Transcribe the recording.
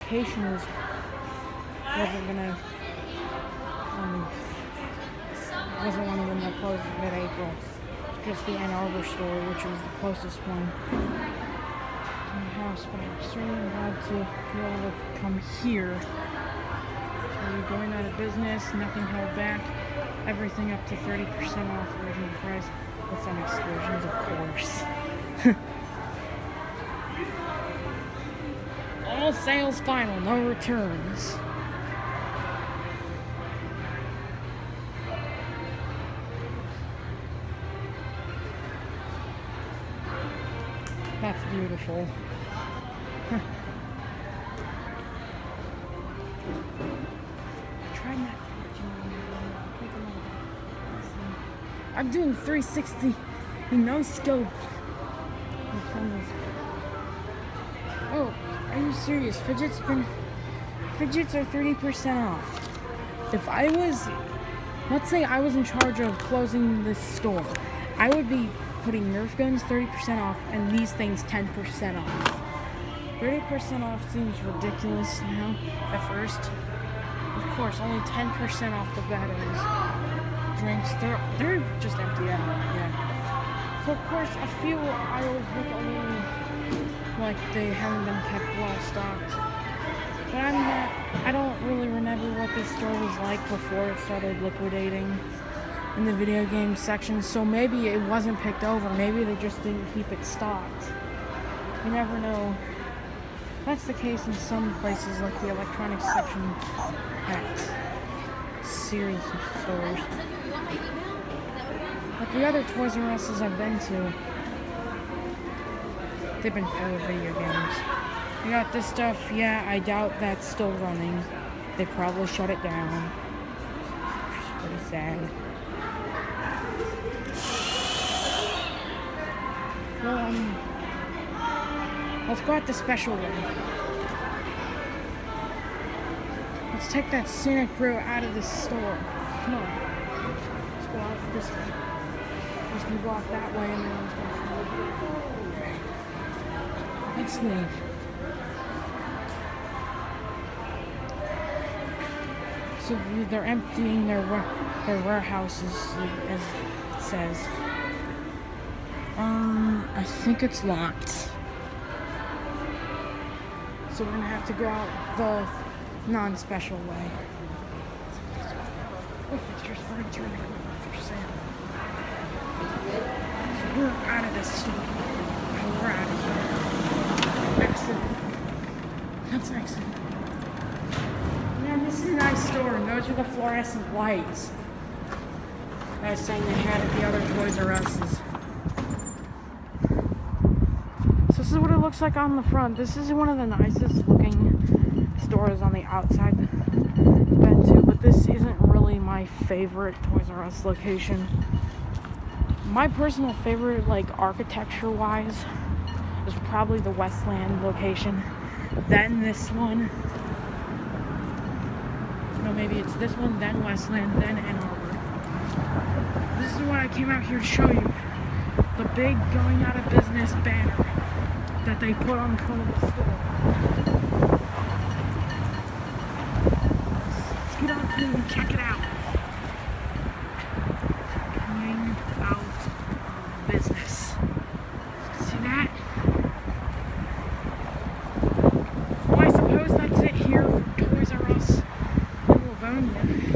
location wasn't one of them that closed in mid-April. Just the Ann Arbor store, which was the closest one to my house. But I'm extremely glad to be able to come here. So we're going out of business, nothing held back, everything up to 30% off original price, with some exclusions, of course. All sales final, no returns. That's beautiful. Try not. I'm doing 360 no scope. Oh, are you serious? Fidgets are 30% off. If I was, let's say I was in charge of closing this store, I would be putting Nerf guns 30% off and these things 10% off. 30% off seems ridiculous now at first. Of course, only 10% off the batteries. Drinks, they're just empty out, yeah. So of course, a few aisles look a little like they haven't been kept well stocked. But I don't really remember what this store was like before it started liquidating in the video game section, so maybe it wasn't picked over. Maybe they just didn't keep it stocked. You never know. That's the case in some places, like the electronics section at series stores. Like the other Toys R Us's I've been to, they've been full of video games. You got this stuff, yeah, I doubt that's still running. They probably shut it down. Which is pretty sad. Well, let's go out the special way. Let's take that scenic route out of this store. Come on. Let's go out this way. Let's go walk that way and then let's leave. So they're emptying their warehouses, as it says. I think it's locked. So we're gonna have to go out the non-special way. Fixtures, furniture, for sale. So we're out of this store. We're out of here. Exit. That's exit. Man, this is a nice store, and those are the fluorescent lights I was saying they had at the other Toys R Us's. So this is what it looks like on the front. This is one of the nicest looking stores on the outside I've been to, but this isn't really my favorite Toys R Us location. My personal favorite, like architecture wise, is probably the Westland location. Then this one. No, maybe it's this one, then Westland, then Ann Arbor. This is what I came out here to show you. The big going out of business banner that they put on the front of the store. Let's get out here and check it out. Going out of business. See that? Well, I suppose that's it here for Toys R Us in Livonia.